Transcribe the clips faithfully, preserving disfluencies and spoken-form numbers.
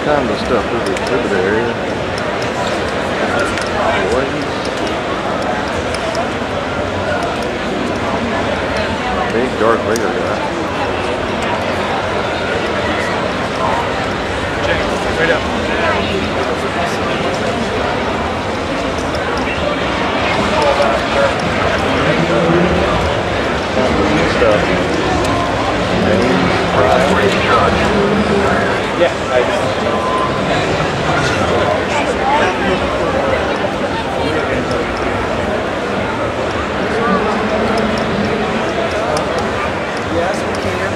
kind of stuff through the exhibit area. Toys. Big Darth Vader guy. Check, straight up. Stuff. Yeah, I yes, we can.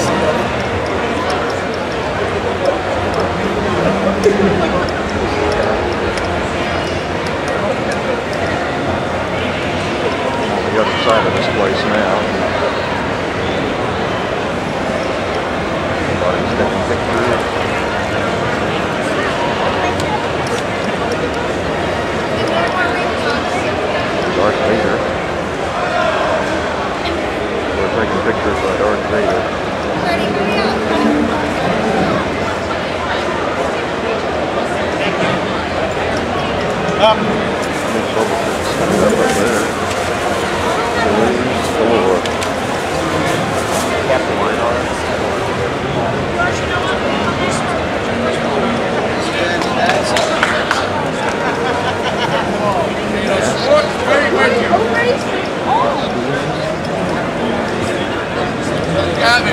The other side of this place now. Everybody's taking pictures. Darth Vader. We're taking pictures by Darth Vader. Up. Up there. Four. Captain Weinhardt. Got me.